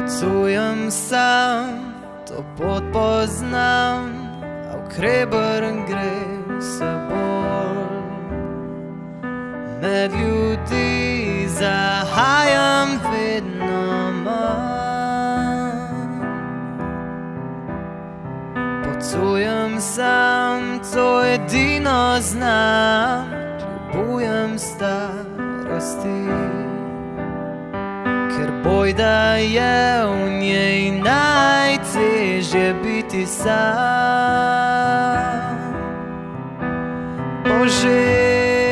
Potujem sam, to pot poznam, a v hreber gre se bolj. Med ljudi zahajam vedno manj. Potujem sam, to edino znam, ljubujem starosti. Ker bojda je v njej najtežje biti sam. Bože,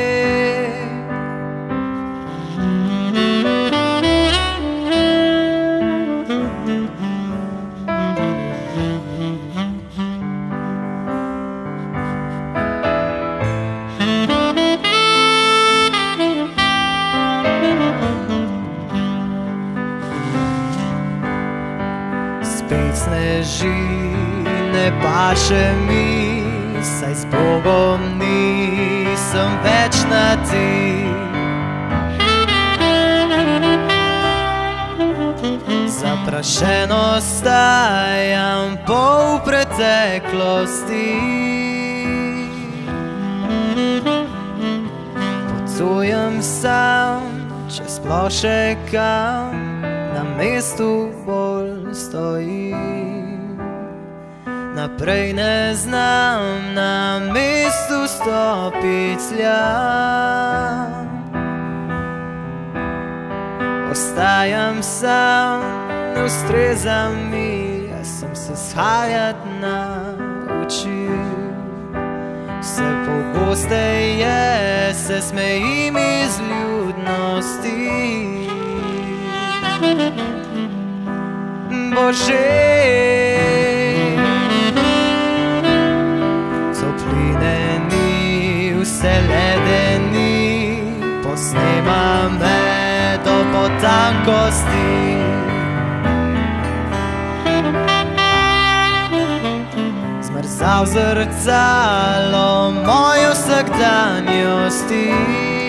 spet sneži, ne paše mi, saj s Bogom nisem več na ti. Zaprašeno stajam pol preteklosti. Potujem sam, če sploh še kam, na mestu bolj stojim. Naprej ne znam na mestu stopit sljam. Ostajam sam, ne ustreza mi, jaz sem se shajat naučil. Vse pogosteje se smejim iz ljudnosti. Bože, topline ni, vse ledeni, posnema me do potankosti. Zmrzal zrcalo moje vsakdanjosti.